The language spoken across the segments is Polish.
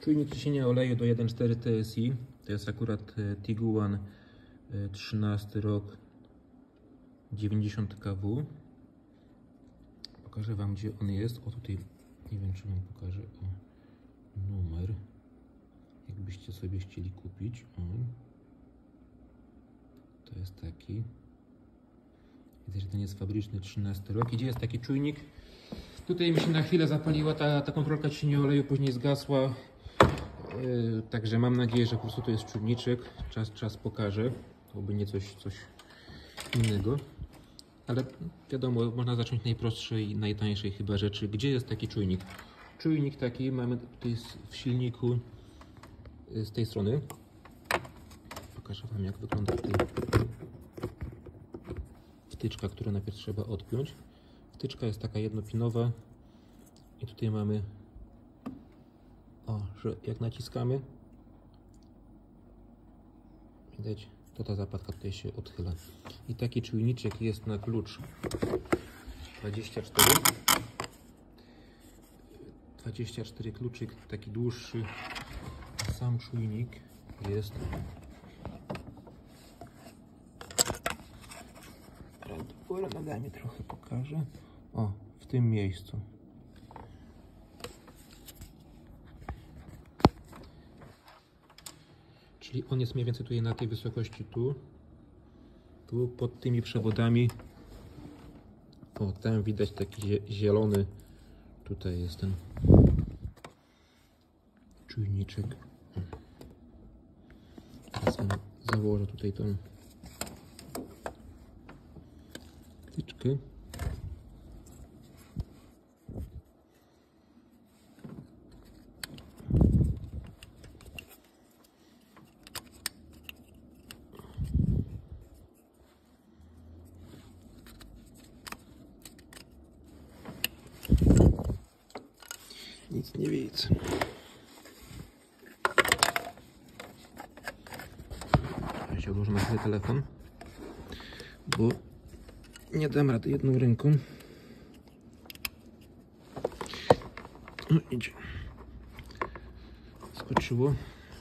Czujnik ciśnienia oleju do 1.4 TSI. To jest akurat Tiguan 13 rok 90 kW. Pokażę Wam, gdzie on jest. O, tutaj nie wiem, czy Wam pokażę numer, jakbyście sobie chcieli kupić. O. To jest taki. Widzę, że ten jest fabryczny 13 rok. I gdzie jest taki czujnik? Tutaj mi się na chwilę zapaliła ta kontrolka ciśnienia oleju, później zgasła. Także mam nadzieję, że po prostu to jest czujniczek. Czas pokaże. To by nie coś innego. Ale wiadomo, można zacząć najprostszej i najtańszej chyba rzeczy. Gdzie jest taki czujnik? Czujnik taki mamy tutaj w silniku z tej strony. Pokażę Wam, jak wygląda tutaj wtyczka, którą najpierw trzeba odpiąć. Wtyczka jest taka jednopinowa i tutaj mamy, że jak naciskamy, widać, to ta zapadka tutaj się odchyla. I taki czujniczek jest na klucz 24 kluczyk, taki dłuższy. Sam czujnik jest do góry nogami, trochę pokażę. O, w tym miejscu. Czyli on jest mniej więcej tutaj na tej wysokości tu pod tymi przewodami. O, tam widać taki zielony. Tutaj jest ten czujniczek. Teraz założę tutaj tą wtyczkę. Nic nie widzę. Ja się odłożę na chwilę telefon, bo nie dam rady jedną ręką. No idzie. Skoczyło.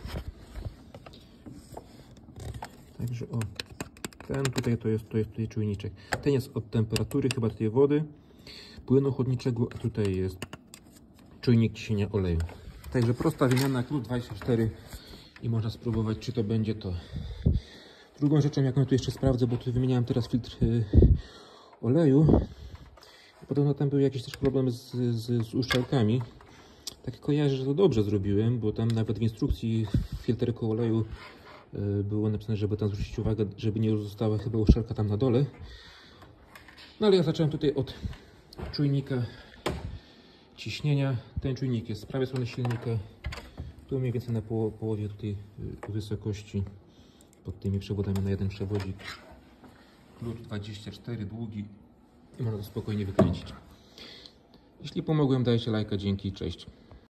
Także o, ten tutaj to jest tutaj czujniczek. Ten jest od temperatury chyba tej wody, płynu chłodniczego, a tutaj jest czujnik ciśnienia oleju. Także prosta wymiana, klucz 24 i można spróbować, czy to będzie to. Drugą rzeczą, jaką tu jeszcze sprawdzę, bo tu wymieniałem teraz filtr oleju. Podobno tam były jakieś też problemy z uszczelkami. Tak kojarzę, że to dobrze zrobiłem, bo tam nawet w instrukcji filterku oleju było napisane, żeby tam zwrócić uwagę, żeby nie została chyba uszczelka tam na dole. No ale ja zacząłem tutaj od czujnika ciśnienia. Ten czujnik jest z prawej strony silnika. Tu mniej więcej na połowie tutaj wysokości pod tymi przewodami na jeden przewodzik. Klucz 24, długi i można to spokojnie wykręcić. Jeśli pomogłem, dajcie lajka, dzięki, cześć.